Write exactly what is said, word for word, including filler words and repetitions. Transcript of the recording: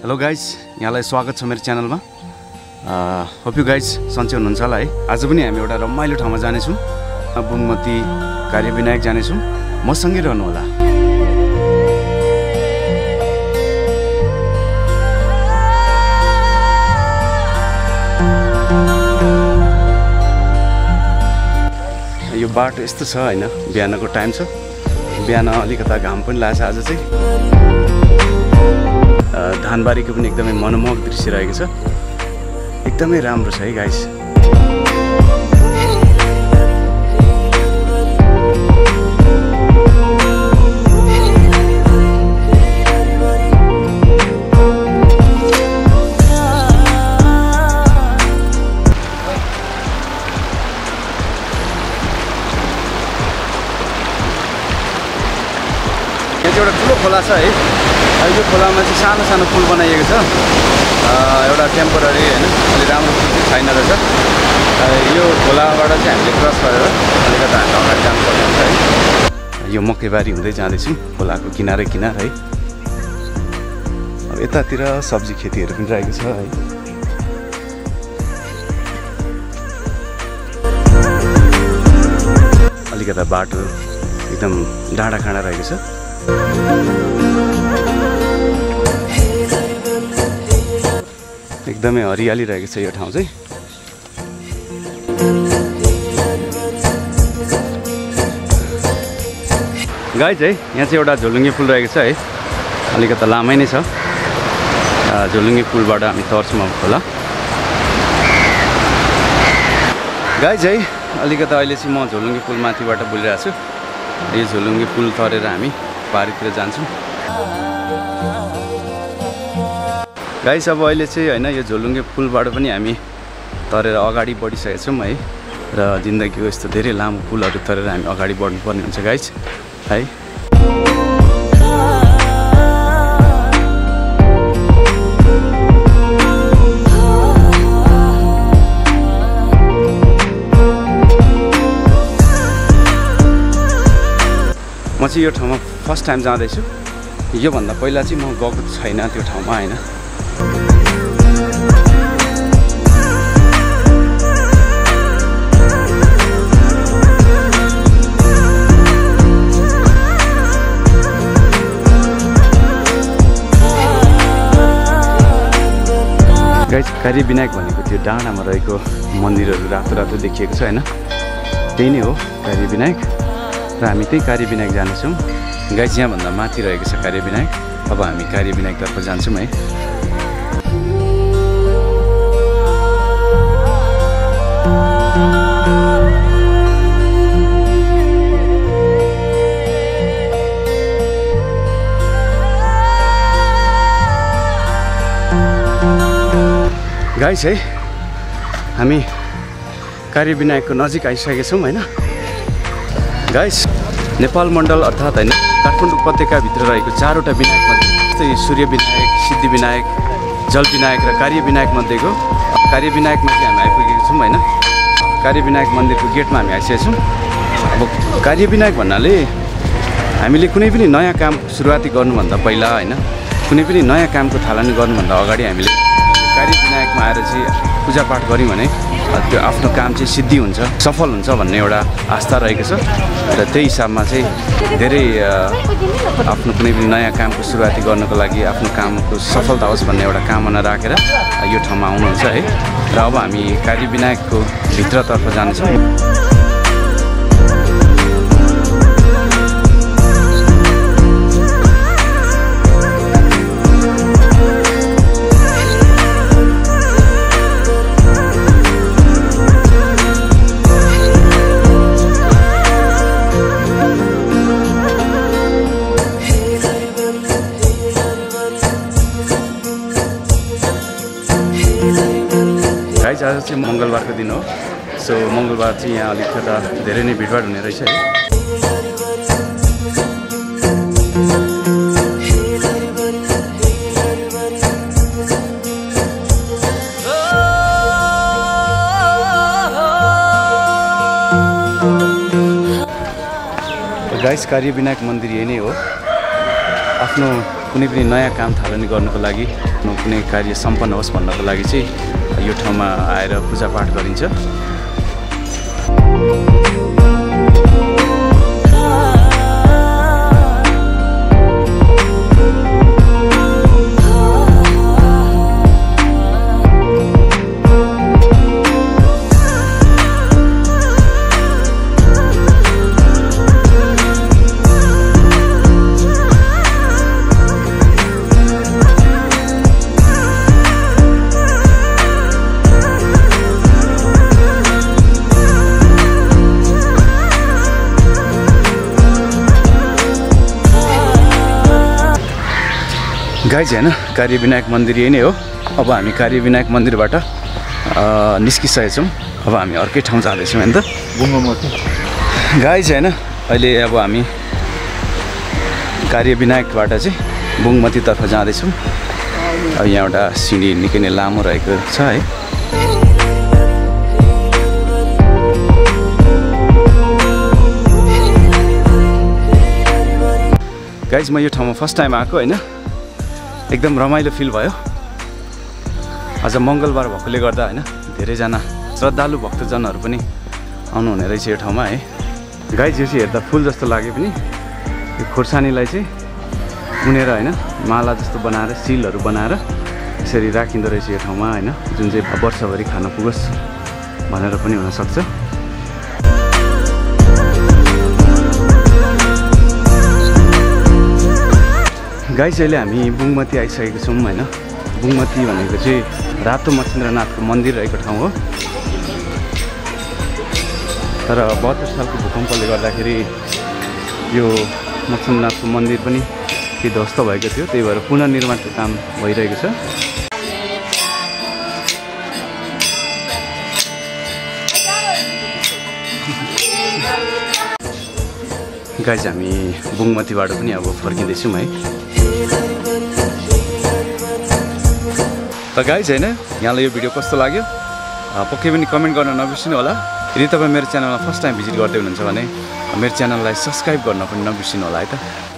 Hello guys, यहाँलाई स्वागत छ मेरो च्यानलमा। होप यु गाइज सन्चै हुनुहुन्छ होला है। आज पनि हामी एउटा रमाइलो ठाउँमा जानेछौँ। बुङमती कार्यविनायक जानेछौँ। मसँगै रहनु होला। यो बाटो यस्तो छ हैन, बिहानको टाइम छ। बिहान अलिकता घाम पनि लाग्छ। आज चाहिँ धानबारीको पनि एकदमै मनमोहक दृश्य रहेको छ। एकदमै राम्रो छ है गाइस। यहाँ चाहिँ एउटा ठुलो खोला छ है। यो खोलामा चाहिँ सानो सानो पुल बनाइएको छ। एउटा टेम्पोररी होइन, अलि राम्रो पुल चाहिँ छैन रहेछ। यो खोलाबाट चाहिँ हामीले क्रस गरेर अलिकति हामी अगाडि जानुपर्ने हुन्छ है। यो मकैबारी हुँदै जाँदैछौँ खोलाको किनारै किनार है। अब यतातिर सब्जी खेतीहरू पनि रहेको छ है। अलिकता बाटो एकदम डाँडा काँडा रहेको छ। एकदमै हरियाली रहेको छ यो ठाउँ चाहिँ। गाइज है, यहाँ चाहिँ एउटा झोलुङ्गे पुल रहेको छ है। अलिकता लामै नै छ। झोलुङ्गे पुलबाट हामी तर्छौँ अब खोला। गाइज है, अलिकता अहिले चाहिँ म झोलुङ्गे पुल माथिबाट बोलिरहेको छु। यो झोलुङ्गे पुल तरेर हामी पारीतिर जान्छौँ। गाइस अब अहिले चाहिँ होइन, यो झोलुङ्गे पुलबाट पनि हामी तरेर अगाडि बढिसकेका छौँ है। र जिन्दगीको यस्तो धेरै लामो पुलहरू तरेर हामी अगाडि बढ्नुपर्ने हुन्छ गाइस है। म चाहिँ यो ठाउँमा फर्स्ट टाइम जाँदैछु। योभन्दा पहिला चाहिँ म गएको छैन त्यो ठाउँमा होइन। गाइस, कार्यविनायक भनेको त्यो डाँडामा रहेको मन्दिरहरू रातो रातो देखिएको छ होइन। त्यही नै हो कार्यविनायक। र हामी त्यही कार्यविनायक जानेछौँ। गाइस, यहाँभन्दा माथि रहेको छ कार्यविनायक। अब हामी कार्यविनायकतर्फ जान्छौँ है। गाइस है, हामी कार्यविनायकको नजिक आइसकेका छौँ होइन। गाइस, नेपाल मण्डल अर्थात् होइन काठमाडौँ उपत्यकाभित्र रहेको चारवटा विनायकमध्ये जस्तै सूर्य विनायक, सिद्धि विनायक, जल विनायक र कार्यविनायक मध्येको कार्यविनायकमा चाहिँ हामी आइपुगेको छौँ होइन। कार्यविनायक मन्दिरको गेटमा हामी आइसकेका छौँ। अब कार्यविनायक भन्नाले हामीले कुनै पनि नयाँ काम सुरुवाती गर्नुभन्दा पहिला होइन, कुनै पनि नयाँ कामको थालनी गर्नुभन्दा अगाडि हामीले कार्यविनायकमा आएर चाहिँ पूजापाठ गऱ्यौँ भने त्यो आफ्नो काम चाहिँ सिद्धि हुन्छ, सफल हुन्छ भन्ने एउटा आस्था रहेको छ। र त्यही हिसाबमा चाहिँ धेरै आफ्नो कुनै पनि नयाँ कामको सुरुवाती गर्नको लागि आफ्नो कामको सफलता होस् भन्ने एउटा कामना राखेर यो ठाउँमा आउनुहुन्छ है। र अब हामी कार्यविनायकको भित्रतर्फ जानेछौँ। गाइस, आज चाहिँ मङ्गलबारको दिन हो। सो मङ्गलबार चाहिँ यहाँ अलिकता धेरै नै भिडभाड हुने रहेछ है। गाइस कार्यविनायक मन्दिर यही नै हो। आफ्नो कुनै पनि नयाँ काम थालनी गर्नको लागि कुनै कार्य सम्पन्न होस् भन्नको लागि चाहिँ यो ठाउँमा आएर पूजापाठ गरिन्छ। गाइज हैन कार्य विनायक मन्दिर यही नै हो। अब हामी कार्य विनायक मन्दिरबाट निस्किसकेका छौँ। अब हामी अर्कै ठाउँ जाँदैछौँ हैन त बुङ्गमती। गाइज हैन अहिले अब हामी कार्य विनायकबाट चाहिँ बुङ्गमतीतर्फ जाँदैछौँ। अब यहाँ एउटा सिँढी निकै नै लामो रहेको छ है। गाइज म यो ठाउँमा फर्स्ट टाइम आएको हैन, एकदम रमाइलो फिल भयो। आज मङ्गलबार भएकोले गर्दा हैन धेरैजना श्रद्धालु भक्तजनहरू पनि आउनुहुने रहेछ यो ठाउँमा है। गाइज यो चाहिँ हेर्दा फुल जस्तो लागे पनि यो खोर्सानीलाई चाहिँ उनेर हैन माला जस्तो बनाएर सिलहरू बनाएर यसरी राखिँदो रहेछ यो ठाउँमा हैन, जुन चाहिँ वर्षभरि खान पुगोस् भनेर पनि हुनसक्छ। गाइस अहिले हामी बुङ्गमती आइसकेको छौँ हैन। बुङ्गमती भनेको चाहिँ रातो मच्छिन्द्रनाथको मन्दिर रहेको ठाउँ हो। तर बहत्तर सालको भूकम्पले गर्दाखेरि यो मच्छिन्द्रनाथको मन्दिर पनि केही ध्वस्त भएको थियो, त्यही भएर पुनर्निर्माणको काम भइरहेको छ। गाइस हामी बुङ्गमतीबाट पनि अब फर्किँदैछौँ है। त गाइज हैन यहाँलाई यो भिडियो कस्तो लाग्यो पक्कै पनि कमेन्ट गर्न नबिर्सिनु होला। यदि तपाईँ मेरो च्यानलमा फर्स्ट टाइम भिजिट गर्दै हुनुहुन्छ भने मेरो च्यानललाई सब्सक्राइब गर्न पनि नबिर्सिनु होला है त।